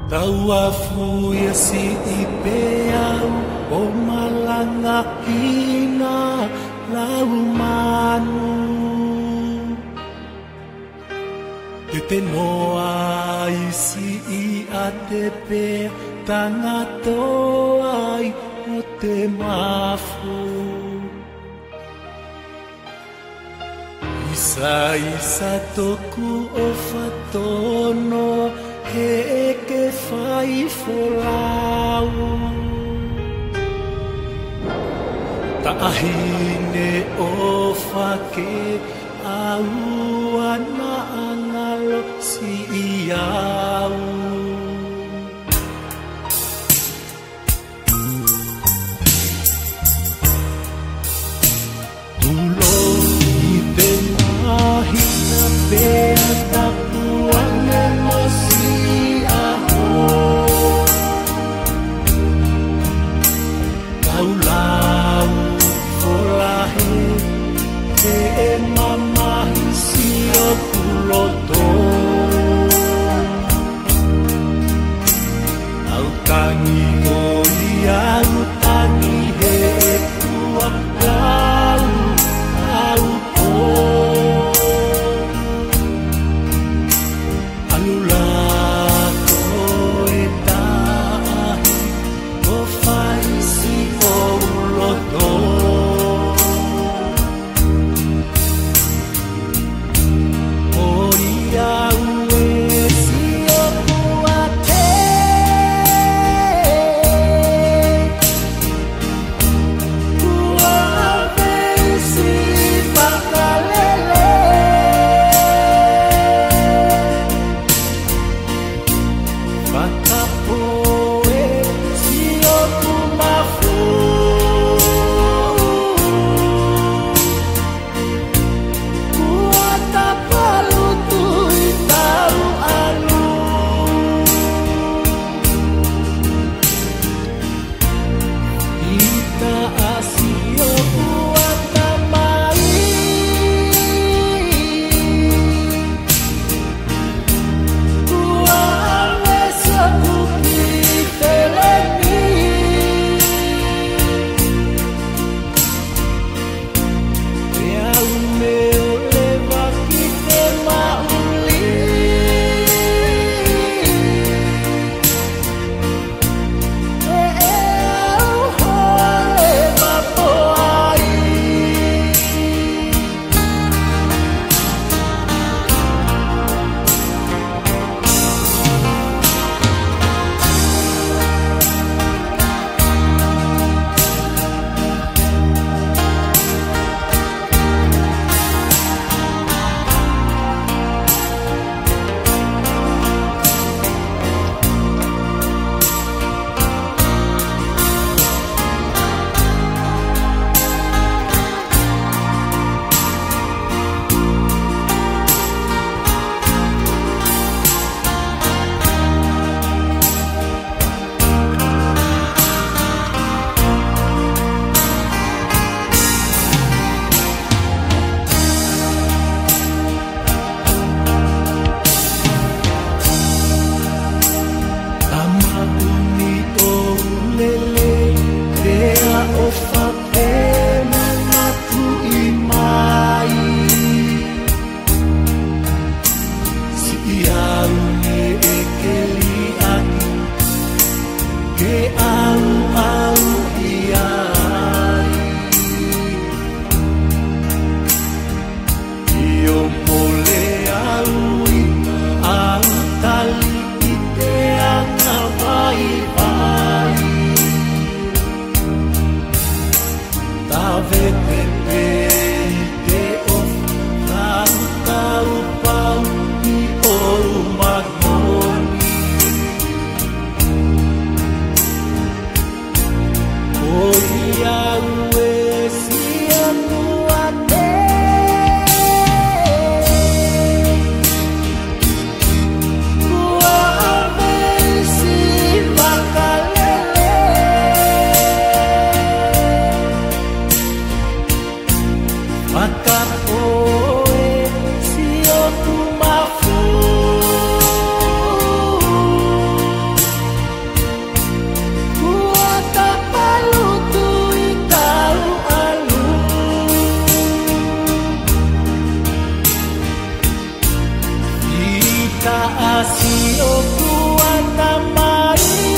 Tauafuia si ipeau o malanga hina lau manu. Te te noa isi I a te pe tangato ai o te mafu. Isa isa toku o fatono he ke fai folau. Taahine o fake au ana angalo si iau. Tulo I te mahina pea tapuane mosi aho. Kaulau folahe te mamahi si o kuloto. Au tangi o iau tangi he kua lau au po. Alula ko e tahi o fai si o uloto. O iau e si o kuate. Kua vei si pakalele. Whakapoe si o kumafu. Kua tapalu tui tau alu. Ita asi o kua tamai. Kua alesa kuki teleni. Te au me o lewa ki te mauli. E au hoa lewa poai. Tamahuni o ulele, rea o whapena ngatu I mai. Si iau ne e ke li aki, ke au au I ai. Io mole au I au tali I te anga vai vai. Tave te pe I te o tau tau pau I o Kaasi o kuat tamai